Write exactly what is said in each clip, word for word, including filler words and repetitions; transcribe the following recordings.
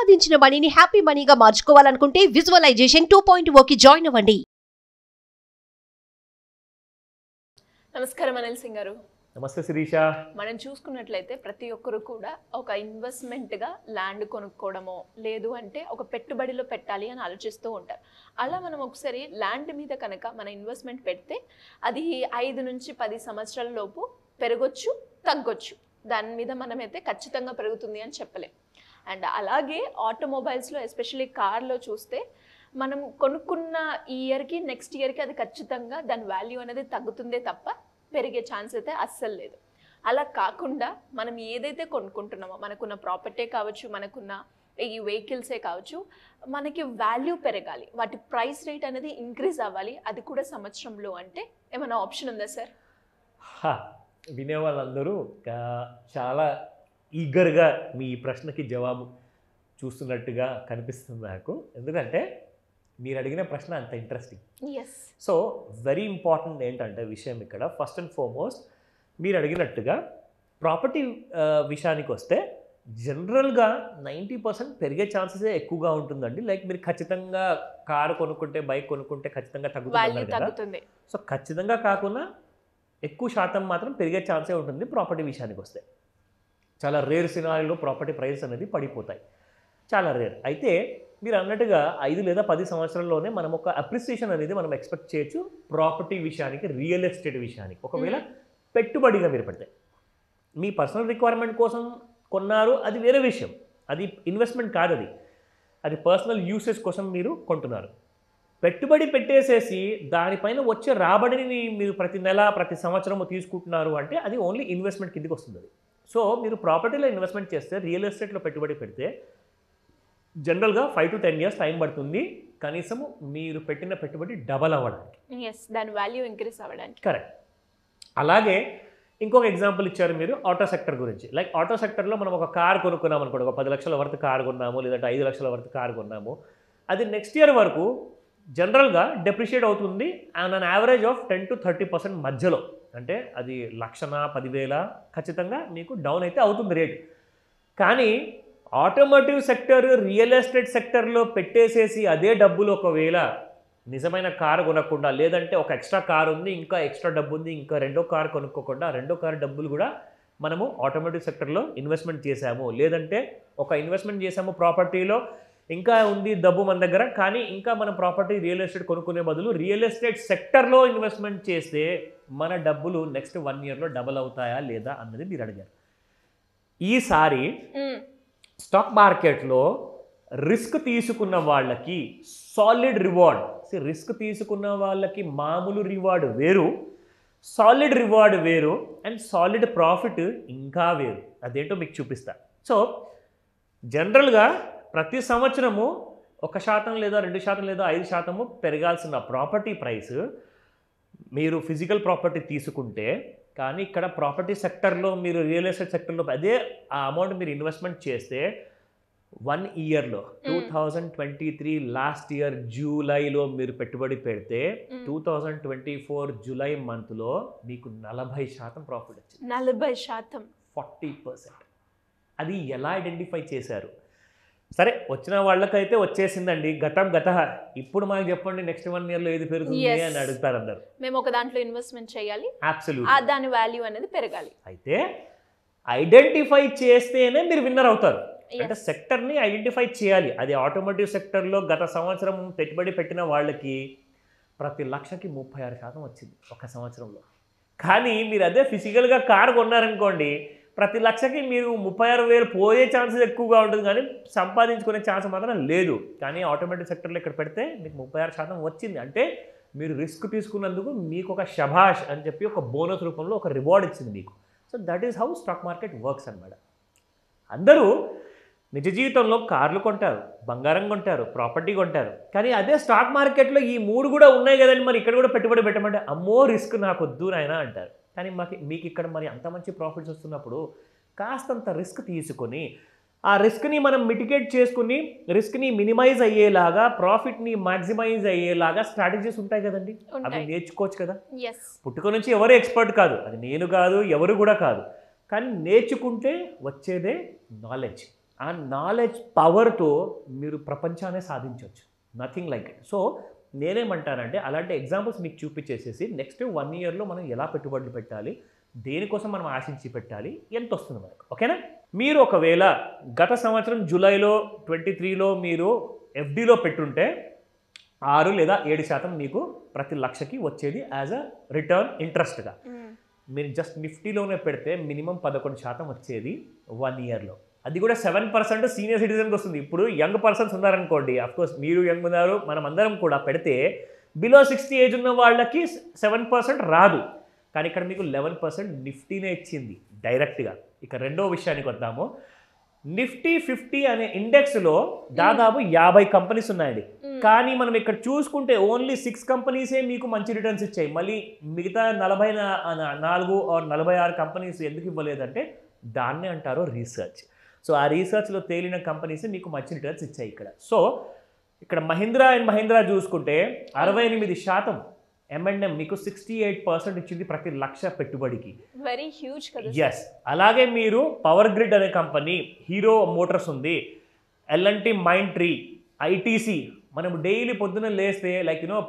సంపాదించిన మనీని హ్యాపీ మనీగా మార్చుకోవాలనుకుంటే విజువలైజేషన్ టూ పాయింట్ ఓ కి జాయిన్ అవ్వండి. నమస్కారం అనిల్ సింగ్ గారు. నమస్తే శిరీష. మనం చూసుకున్నట్లయితే ప్రతి ఒక్కరు కూడా ఒక ఇన్వెస్ట్మెంట్గా ల్యాండ్ కొనుక్కోవడమో లేదు అంటే ఒక పెట్టుబడిలో పెట్టాలి అని ఆలోచిస్తూ ఉంటారు. అలా మనం ఒకసారి ల్యాండ్ మీద కనుక మన ఇన్వెస్ట్మెంట్ పెడితే అది ఐదు నుంచి పది సంవత్సరాల లోపు పెరగొచ్చు, తగ్గొచ్చు. దాని మీద మనమైతే ఖచ్చితంగా పెరుగుతుంది అని చెప్పలేం. అండ్ అలాగే ఆటోమొబైల్స్లో ఎస్పెషల్లీ కార్లో చూస్తే మనం కొనుక్కున్న ఈ ఇయర్కి నెక్స్ట్ ఇయర్కి అది ఖచ్చితంగా దాని వాల్యూ అనేది తగ్గుతుందే తప్ప పెరిగే ఛాన్స్ అయితే అస్సలు లేదు. అలా కాకుండా మనం ఏదైతే కొనుక్కుంటున్నామో మనకున్న ప్రాపర్టీ కావచ్చు, మనకున్న ఈ వెహికల్సే కావచ్చు, మనకి వాల్యూ పెరగాలి, వాటి ప్రైస్ రేట్ అనేది ఇంక్రీజ్ అవ్వాలి. అది కూడా సంవత్సరంలో అంటే ఏమైనా ఆప్షన్ ఉందా సార్? వినే వాళ్ళందరూ చాలా ఈగర్గా మీ ప్రశ్నకి జవాబు చూస్తున్నట్టుగా కనిపిస్తుంది నాకు. ఎందుకంటే మీరు అడిగిన ప్రశ్న అంత interesting. Yes. So very important ఏంటంటే విషయం ఇక్కడ ఫస్ట్ అండ్ ఫార్మోస్ట్ మీరు అడిగినట్టుగా ప్రాపర్టీ విషయానికి వస్తే జనరల్గా నైంటీ పర్సెంట్ పెరిగే ఛాన్సెసే ఎక్కువగా ఉంటుందండి. లైక్ మీరు ఖచ్చితంగా కారు కొనుక్కుంటే, బైక్ కొనుక్కుంటే ఖచ్చితంగా తగ్గుతుంది కదా. సో ఖచ్చితంగా కాకుండా ఎక్కువ శాతం మాత్రం పెరిగే ఛాన్సే ఉంటుంది ప్రాపర్టీ విషయానికి వస్తే. చాలా రేర్ సినారీలో ప్రాపర్టీ ప్రైస్ అనేది పడిపోతాయి, చాలా రేర్. అయితే మీరు అన్నట్టుగా ఐదు లేదా పది సంవత్సరాల్లోనే మనం ఒక అప్రిసియేషన్ అనేది మనం ఎక్స్పెక్ట్ చేయొచ్చు ప్రాపర్టీ విషయానికి, రియల్ ఎస్టేట్ విషయానికి. ఒకవేళ పెట్టుబడిగా మీరు పెడితే మీ పర్సనల్ రిక్వైర్మెంట్ కోసం కొన్నారు, అది వేరే విషయం, అది ఇన్వెస్ట్మెంట్ కాదు, అది అది పర్సనల్ యూసేజ్ కోసం మీరు కొంటున్నారు. పెట్టుబడి పెట్టేసేసి దానిపైన వచ్చే రాబడిని మీరు ప్రతి నెల ప్రతి సంవత్సరము తీసుకుంటున్నారు అంటే అది ఓన్లీ ఇన్వెస్ట్మెంట్ కిందకి వస్తుంది అది. సో మీరు ప్రాపర్టీలో ఇన్వెస్ట్మెంట్ చేస్తే, రియల్ ఎస్టేట్లో పెట్టుబడి పెడితే జనరల్గా five to ten years time పడుతుంది కనీసము మీరు పెట్టిన పెట్టుబడి డబల్ అవ్వడానికి. ఎస్, దాని వాల్యూ ఇంక్రీజ్ అవ్వడానికి. కరెక్ట్. అలాగే ఇంకొక ఎగ్జాంపుల్ ఇచ్చారు మీరు ఆటో సెక్టర్ గురించి. లైక్ ఆటో సెక్టర్లో మనం ఒక కార్ కొనుక్కున్నాం అనుకోండి, ఒక పది లక్షల వరకు కారు కొన్నాము, లేదంటే ఐదు లక్షల వరకు కారు కొన్నాము. అది నెక్స్ట్ ఇయర్ వరకు జనరల్గా డెప్రిషియేట్ అవుతుంది and an average of ten to thirty percent మధ్యలో. అంటే అది లక్షణ పదివేల ఖచ్చితంగా మీకు డౌన్ అయితే అవుతుంది రేట్. కానీ ఆటోమోటివ్ సెక్టర్, రియల్ ఎస్టేట్ సెక్టర్లో పెట్టేసేసి అదే డబ్బులు ఒకవేళ నిజమైన కారు కొనకుండా, లేదంటే ఒక ఎక్స్ట్రా కారు ఉంది, ఇంకా ఎక్స్ట్రా డబ్బు ఉంది, ఇంకా రెండో కారు కొనుక్కోకుండా రెండో కారు డబ్బులు కూడా మనము ఆటోమోటివ్ సెక్టర్లో ఇన్వెస్ట్మెంట్ చేశాము, లేదంటే ఒక ఇన్వెస్ట్మెంట్ చేసాము ప్రాపర్టీలో, ఇంకా ఉంది డబ్బు మన దగ్గర, కానీ ఇంకా మనం ప్రాపర్టీ రియల్ ఎస్టేట్ కొనుక్కునే బదులు రియల్ ఎస్టేట్ సెక్టర్లో ఇన్వెస్ట్మెంట్ చేస్తే మన డబ్బులు నెక్స్ట్ వన్ ఇయర్లో డబల్ అవుతాయా లేదా అన్నది మీరు అడిగారు. ఈసారి స్టాక్ మార్కెట్లో రిస్క్ తీసుకున్న వాళ్ళకి సాలిడ్ రివార్డ్, రిస్క్ తీసుకున్న వాళ్ళకి మామూలు రివార్డ్ వేరు, సాలిడ్ రివార్డ్ వేరు, అండ్ సాలిడ్ ప్రాఫిట్ ఇంకా వేరు. అదేంటో మీకు చూపిస్తా. సో జనరల్గా ప్రతి సంవత్సరము ఒక శాతం లేదా రెండు శాతం లేదా ఐదు శాతము పెరగాల్సిన ప్రాపర్టీ ప్రైస్ మీరు ఫిజికల్ ప్రాపర్టీ తీసుకుంటే, కానీ ఇక్కడ ప్రాపర్టీ సెక్టర్లో మీరు రియల్ ఎస్టేట్ సెక్టర్లో అదే ఆ అమౌంట్ మీరు ఇన్వెస్ట్మెంట్ చేస్తే వన్ ఇయర్లో two thousand twenty three last year జూలైలో మీరు పెట్టుబడి పెడితే two thousand twenty four July మంత్లో మీకు నలభై శాతం ప్రాఫిట్ వచ్చింది. నలభై శాతం ఫార్టీ పర్సెంట్. అది ఎలా ఐడెంటిఫై చేశారు? సరే, వచ్చిన వాళ్ళకైతే వచ్చేసిందండి, గతం గత. ఇప్పుడు మాకు చెప్పండి నెక్స్ట్ వన్ ఇయర్లో ఏది పెరుగుతుంది అని అడుగుతారు అందరు. మేము ఒక దాంట్లో ఇన్వెస్ట్మెంట్ చేయాలి, అబ్సల్యూట్లీ దాని వాల్యూ అనేది పెరగాలి. అయితే ఐడెంటిఫై చేస్తేనే మీరు విన్నర్ అవుతారు. అంటే సెక్టర్ని ఐడెంటిఫై చేయాలి. అది ఆటోమోటివ్ సెక్టర్లో గత సంవత్సరం పెట్టుబడి పెట్టిన వాళ్ళకి ప్రతి లక్షకి ముప్పై ఆరు శాతం వచ్చింది ఒక సంవత్సరంలో. కానీ మీరు అదే ఫిజికల్గా కారు కొన్నారనుకోండి, ప్రతి లక్షకి మీరు ముప్పై ఆరు వేలు పోయే ఛాన్సెస్ ఎక్కువగా ఉంటుంది, కానీ సంపాదించుకునే ఛాన్స్ మాత్రం లేదు. కానీ ఆటోమేటిక్ సెక్టర్లో ఇక్కడ పెడితే మీకు ముప్పై ఆరు శాతం వచ్చింది. అంటే మీరు రిస్క్ తీసుకున్నందుకు మీకు ఒక శభాష్ అని చెప్పి ఒక బోనస్ రూపంలో ఒక రివార్డ్ ఇచ్చింది మీకు. So that is how stock market works అన్నమాట. అందరూ నిజ జీవితంలో కార్లు కొంటారు, బంగారం కొంటారు, ప్రాపర్టీ కొంటారు, కానీ అదే స్టాక్ మార్కెట్లో ఈ మూడు కూడా ఉన్నాయి కదండి, మరి ఇక్కడ కూడా పెట్టుబడి పెట్టమంటే అమ్మో రిస్క్ నాకు వద్దు నాయనా అంటారు. కానీ మాకు మీకు ఇక్కడ మరి అంత మంచి ప్రాఫిట్స్ వస్తున్నప్పుడు కాస్తంత రిస్క్ తీసుకొని ఆ రిస్క్ని మనం మిటిగేట్ చేసుకుని రిస్క్ని మినిమైజ్ అయ్యేలాగా, ప్రాఫిట్ని మ్యాక్సిమైజ్ అయ్యేలాగా స్ట్రాటజీస్ ఉంటాయి కదండి, అవి నేర్చుకోవచ్చు కదా. పుట్టుక నుంచి ఎవరు ఎక్స్పర్ట్ కాదు, అది నేను కాదు, ఎవరు కూడా కాదు, కానీ నేర్చుకుంటే వచ్చేదే నాలెడ్జ్. ఆ నాలెడ్జ్ పవర్తో మీరు ప్రపంచాన్ని సాధించవచ్చు, నథింగ్ లైక్ ఇట్. సో నేనేమంటానంటే అలాంటి ఎగ్జాంపుల్స్ మీకు చూపించేసేసి నెక్స్ట్ వన్ ఇయర్లో మనం ఎలా పెట్టుబడులు పెట్టాలి, దేనికోసం మనం ఆశించి పెట్టాలి, ఎంత వస్తుంది మనకు, ఓకేనా. మీరు ఒకవేళ గత సంవత్సరం జూలైలో ట్వంటీ త్రీలో మీరు ఎఫ్డీలో పెట్టుంటే ఆరు లేదా ఏడు శాతం మీకు ప్రతి లక్షకి వచ్చేది యాజ్ అ రిటర్న్ ఇంట్రెస్ట్గా. మీరు జస్ట్ నిఫ్టీలోనే పెడితే మినిమం పదకొండు శాతం వచ్చేది వన్ ఇయర్లో. అది కూడా సెవెన్ పర్సెంట్ సీనియర్ సిటిజన్కి వస్తుంది. ఇప్పుడు యంగ్ పర్సన్స్ ఉన్నారనుకోండి, అఫ్కోర్స్ మీరు యంగ్ ఉన్నారు, మనం అందరం కూడా పెడితే బిలో సిక్స్టీ ఏజ్ ఉన్న వాళ్ళకి సెవెన్ పర్సెంట్ రాదు, కానీ ఇక్కడ మీకు లెవెన్ పర్సెంట్ నిఫ్టీనే ఇచ్చింది డైరెక్ట్గా. ఇక రెండో విషయానికి వద్దాము. నిఫ్టీ ఫిఫ్టీ అనే ఇండెక్స్లో దాదాపు యాభై కంపెనీస్ ఉన్నాయండి, కానీ మనం ఇక్కడ చూసుకుంటే ఓన్లీ సిక్స్ కంపెనీసే మీకు మంచి రిటర్న్స్ ఇచ్చాయి. మళ్ళీ మిగతా నలభై నాలుగు ఆర్ నలభై ఆరు కంపెనీస్ ఎందుకు ఇవ్వలేదంటే దాన్నే అంటారు రీసెర్చ్. సో ఆ రీసెర్చ్లో తేలిన కంపెనీస్ మీకు మంచి రిటర్న్స్ ఇచ్చాయి ఇక్కడ. సో ఇక్కడ మహీంద్రా అండ్ మహీంద్రా చూసుకుంటే అరవై ఎనిమిది శాతం ఎం అండ్ ఎం మీకు సిక్స్టీ ఎయిట్ పర్సెంట్ ఇచ్చింది ప్రతి లక్ష పెట్టుబడికి. వెరీ హ్యూజ్ కదా. ఎస్. అలాగే మీరు పవర్ గ్రిడ్ అనే కంపెనీ, హీరో మోటార్స్ ఉంది, L and T mind tree, ITC. మనం డైలీ పొద్దున్న లేస్తే లైక్ యూనో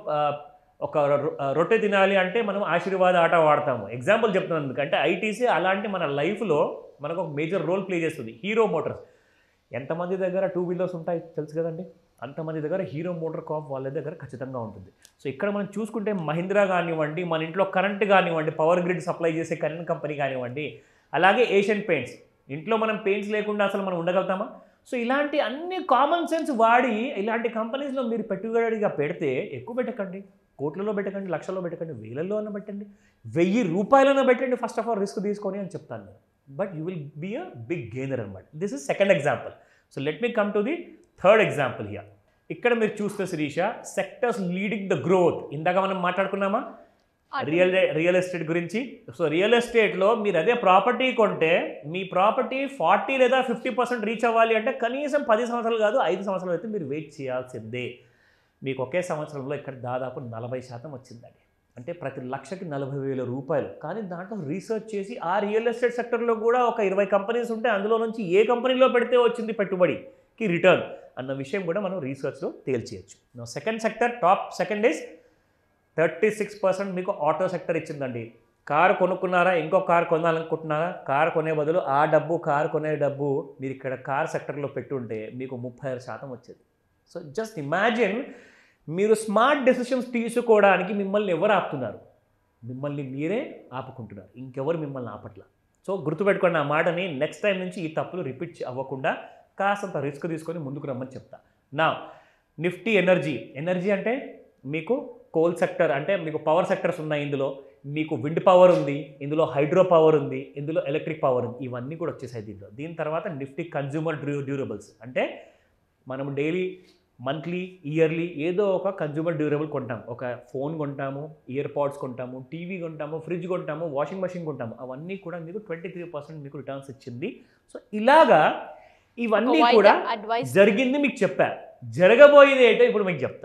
ఒక రొట్టె తినాలి అంటే మనం ఆశీర్వాద ఆట వాడతాము, ఎగ్జాంపుల్ చెప్తున్నాను ఎందుకంటే ఐటీసీ అలాంటి మన లైఫ్లో మనకు ఒక మేజర్ రోల్ ప్లే చేస్తుంది. హీరో మోటార్స్ ఎంతమంది దగ్గర టూ వీలర్స్ ఉంటాయి తెలుసు కదండి, అంతమంది దగ్గర హీరో మోటార్ కాప్ వాళ్ళ దగ్గర ఖచ్చితంగా ఉంటుంది. సో ఇక్కడ మనం చూసుకుంటే మహీంద్రా కానివ్వండి, మన ఇంట్లో కరెంట్ కానివ్వండి, పవర్ గ్రిడ్ సప్లై చేసే కరెంట్ కంపెనీ కానివ్వండి, అలాగే ఏషియన్ పెయింట్స్. ఇంట్లో మనం పెయింట్స్ లేకుండా అసలు మనం ఉండగలుగుతామా? సో ఇలాంటి అన్ని కామన్ సెన్స్ వాడి ఇలాంటి కంపెనీస్లో మీరు పెట్టుబడిగా పెడితే ఎక్కువ పెట్టకండి, కోట్లలో పెట్టకండి, లక్షల్లో పెట్టకండి, వేలల్లో అన్న పెట్టండి, వెయ్యి రూపాయలన్నా పెట్టండి ఫస్ట్ ఆఫ్ ఆల్ రిస్క్ తీసుకొని అని చెప్తాను నేను. But you will be a big gainer అనమాట. This is second example. So let me come to the third example here. ఇక్కడ మీరు చూస్తే Sirisha, sectors leading the growth. ఇందాక మనం మాట్లాడుకున్నామా రియల్ రియల్ ఎస్టేట్ గురించి. సో రియల్ ఎస్టేట్లో మీరు అదే ప్రాపర్టీ కొంటే మీ ప్రాపర్టీ ఫార్టీ లేదా ఫిఫ్టీ పర్సెంట్ రీచ్ అవ్వాలి అంటే కనీసం పది సంవత్సరాలు కాదు ఐదు సంవత్సరాలు అయితే మీరు వెయిట్ చేయాల్సిందే. మీకు ఒకే సంవత్సరంలో ఇక్కడ దాదాపు నలభై శాతం వచ్చిందండి, అంటే ప్రతి లక్షకి నలభై వేల రూపాయలు. కానీ దాంట్లో రీసెర్చ్ చేసి ఆ రియల్ ఎస్టేట్ సెక్టర్లో కూడా ఒక ఇరవై కంపెనీస్ ఉంటే అందులో నుంచి ఏ కంపెనీలో పెడితే వచ్చింది పెట్టుబడికి రిటర్న్ అన్న విషయం కూడా మనం రీసెర్చ్లో తేల్చేయచ్చు. Second sector top second is thirty six percent మీకు ఆటో సెక్టర్ ఇచ్చిందండి. కారు కొనుక్కున్నారా, ఇంకో కారు కొనాలనుకుంటున్నారా, కారు కొనే బదులు ఆ డబ్బు కారు కొనే డబ్బు మీరు ఇక్కడ కార్ సెక్టర్లో పెట్టుంటే మీకు ముప్పై ఆరు శాతం వచ్చేది. సో జస్ట్ ఇమాజిన్, మీరు స్మార్ట్ డెసిషన్స్ తీసుకోవడానికి మిమ్మల్ని ఎవరు ఆపుతున్నారు? మిమ్మల్ని మీరే ఆపుకుంటున్నారు, ఇంకెవరు మిమ్మల్ని ఆపట్ల. సో గుర్తుపెట్టుకోండి ఆ మాటని. నెక్స్ట్ టైం నుంచి ఈ తప్పులు రిపీట్ అవ్వకుండా కాసంత రిస్క్ తీసుకొని ముందుకు రమ్మని చెప్తా. నా నిఫ్టీ ఎనర్జీ. ఎనర్జీ అంటే మీకు కోల్ సెక్టర్, అంటే మీకు పవర్ సెక్టర్స్ ఉన్నాయి. ఇందులో మీకు విండ్ పవర్ ఉంది, ఇందులో హైడ్రో పవర్ ఉంది, ఇందులో ఎలక్ట్రిక్ పవర్ ఉంది, ఇవన్నీ కూడా వచ్చేసాయి దీంట్లో. దీని తర్వాత నిఫ్టీ కన్జ్యూమర్ డ్యూ డ్యూరబుల్స్ అంటే మనం డైలీ మంత్లీ ఇయర్లీ ఏదో ఒక కన్జ్యూమర్ డ్యూరబుల్ కొంటాం. ఒక ఫోన్ కొంటాము, ఇయర్ పాడ్స్ కొంటాము, టీవీ కొంటాము, ఫ్రిడ్జ్ కొంటాము, వాషింగ్ మెషిన్ కొంటాము. అవన్నీ కూడా మీకు ట్వంటీ త్రీ పర్సెంట్ మీకు రిటర్న్స్ ఇచ్చింది. సో ఇలాగా ఇవన్నీ కూడా జరిగింది మీకు చెప్పా. జరగబోయేది ఏంటో ఇప్పుడు మీకు చెప్తా.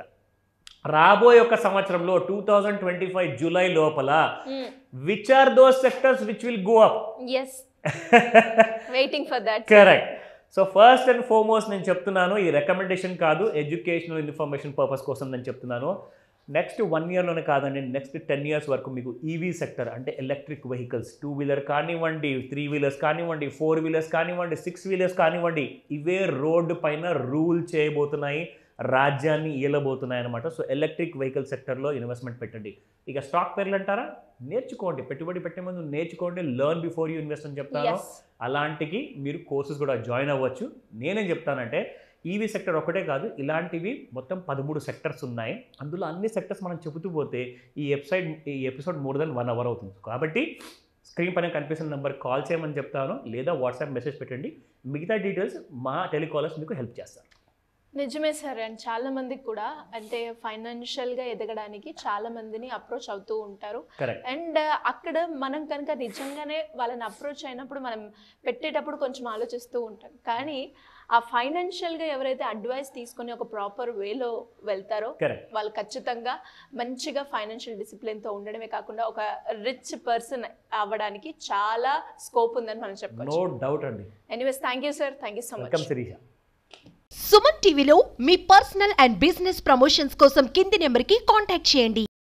రాబోయే ఒక సంవత్సరంలో two thousand twenty five July లోపల which are those sectors which will go up? Waiting for that. Correct. So first and foremost నేను చెప్తున్నాను, ఈ రికమెండేషన్ కాదు, ఎడ్యుకేషనల్ ఇన్ఫర్మేషన్ పర్పస్ కోసం నేను చెప్తున్నాను. నెక్స్ట్ వన్ ఇయర్లోనే కాదండి, నెక్స్ట్ టెన్ ఇయర్స్ వరకు మీకు ఈవీ సెక్టర్ అంటే ఎలక్ట్రిక్ వెహికల్స్, టూ వీలర్ కానివ్వండి, త్రీ వీలర్స్ కానివ్వండి, ఫోర్ వీలర్స్ కానివ్వండి, సిక్స్ వీలర్స్ కానివ్వండి, ఇవే రోడ్డు పైన రూల్ చేయబోతున్నాయి, రాజ్యాన్ని ఏలబోతున్నాయి అనమాట. సో ఎలక్ట్రిక్ వెహికల్ సెక్టర్లో ఇన్వెస్ట్మెంట్ పెట్టండి. ఇక స్టాక్ పేర్లు అంటారా, నేర్చుకోండి, పెట్టుబడి పెట్టే ముందు నేర్చుకోండి, లెర్న్ బిఫోర్ యూ ఇన్వెస్ట్ అని చెప్తాను. అలాంటికి మీరు కోర్సెస్ కూడా జాయిన్ అవ్వచ్చు. నేనేం చెప్తానంటే ఈవీ సెక్టర్ ఒకటే కాదు, ఇలాంటివి మొత్తం పదమూడు సెక్టర్స్ ఉన్నాయి. అందులో అన్ని సెక్టర్స్ మనం చెబుతూ పోతే ఈ వెబ్సైట్ ఈ episode more than one hour అవుతుంది. కాబట్టి స్క్రీన్ పైన కనిపిస్తున్న నెంబర్ కాల్ చేయమని చెప్తాను, లేదా వాట్సాప్ మెసేజ్ పెట్టండి. మిగతా డీటెయిల్స్ మా టెలికాలర్స్ మీకు హెల్ప్ చేస్తారు. నిజమే సార్. అండ్ చాలా మందికి కూడా అంటే ఫైనాన్షియల్గా ఎదగడానికి చాలా మందిని అప్రోచ్ అవుతూ ఉంటారు. అండ్ అక్కడ మనం కనుక నిజంగానే వాళ్ళని అప్రోచ్ అయినప్పుడు మనం పెట్టేటప్పుడు కొంచెం ఆలోచిస్తూ ఉంటాం, కానీ ఆ ఫైనాన్షియల్గా ఎవరైతే అడ్వైస్ తీసుకొని ఒక ప్రాపర్ వేలో వెళ్తారో కరెక్ట్. వాళ్ళు ఖచ్చితంగా మంచిగా ఫైనాన్షియల్ డిసిప్లిన్తో ఉండడమే కాకుండా ఒక రిచ్ పర్సన్ అవ్వడానికి చాలా స్కోప్ ఉందని మనం నో చెప్పుకోవచ్చు. డౌట్ అండి. Anyways thank you sir, thank you so much. Welcome Sirisha. Suman టీవీలో మీ పర్సనల్ అండ్ బిజినెస్ ప్రమోషన్స్ కోసం కింది నెంబర్కి కాంటాక్ట్ చేయండి.